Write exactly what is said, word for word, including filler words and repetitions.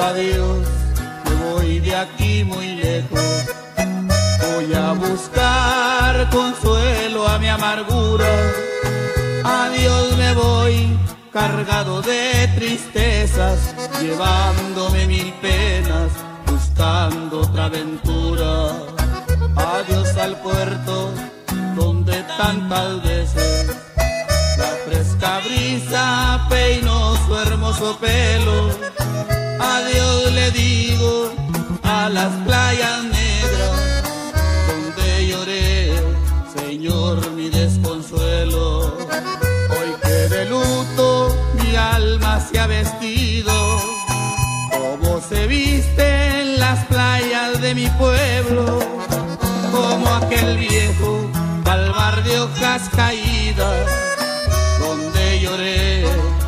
adiós, me voy de aquí muy lejos. Voy a buscar consuelo a mi amargura. Adiós, me voy cargado de tristezas, llevándome mil penas, buscando otra aventura. Adiós al puerto donde tantas veces la fresca brisa peinó su hermoso pelo. Adiós le digo a las playas negras donde lloré, Señor, mi desconsuelo. Hoy que de luto mi alma se ha vestido, como se viste en las playas de mi pueblo, como aquel viejo palmar de hojas caídas donde lloré,